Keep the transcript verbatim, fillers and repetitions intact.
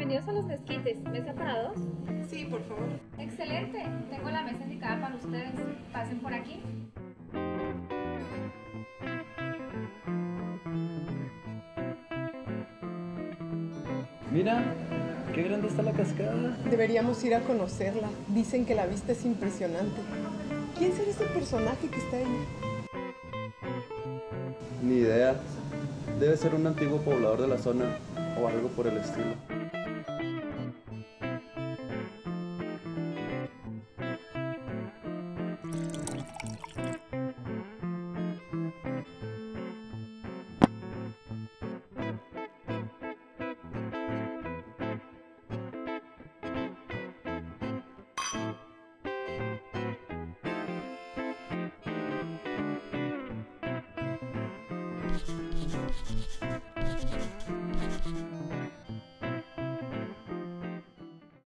Bienvenidos a los Nesquites. ¿Mesa para dos? Sí, por favor. Excelente. Tengo la mesa indicada para ustedes. Pasen por aquí. Mira, qué grande está la cascada. Deberíamos ir a conocerla. Dicen que la vista es impresionante. ¿Quién será ese personaje que está ahí? Ni idea. Debe ser un antiguo poblador de la zona o algo por el estilo.